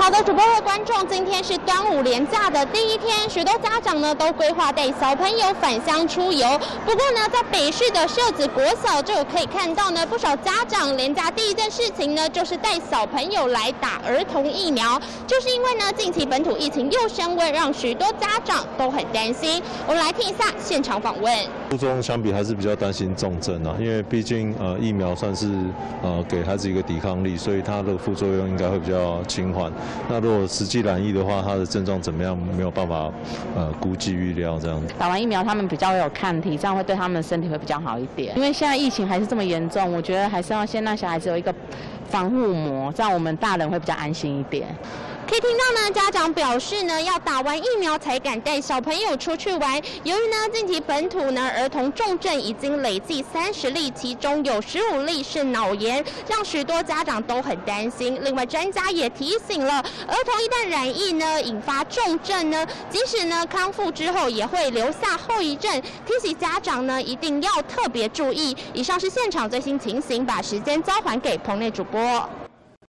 好的，主播和观众，今天是端午连假的第一天，许多家长呢都规划带小朋友返乡出游。不过呢，在北市的社子国小就可以看到呢，不少家长连假第一件事情呢，就是带小朋友来打儿童疫苗。就是因为呢，近期本土疫情又升温，让许多家长都很担心。我们来听一下现场访问。 初中相比还是比较担心重症啊，因为毕竟疫苗算是给孩子一个抵抗力，所以它的副作用应该会比较轻缓。那如果实际染疫的话，它的症状怎么样，没有办法估计预料这样子。 打完疫苗，他们比较有抗体，这样会对他们的身体会比较好一点。因为现在疫情还是这么严重，我觉得还是要先让小孩子有一个防护膜，这样我们大人会比较安心一点。 可以听到呢，家长表示呢，要打完疫苗才敢带小朋友出去玩。由于呢，近期本土呢儿童重症已经累计30例，其中有15例是脑炎，让许多家长都很担心。另外，专家也提醒了，儿童一旦染疫呢，引发重症呢，即使呢康复之后，也会留下后遗症，提醒家长呢一定要特别注意。以上是现场最新情形，把时间交还给棚内主播。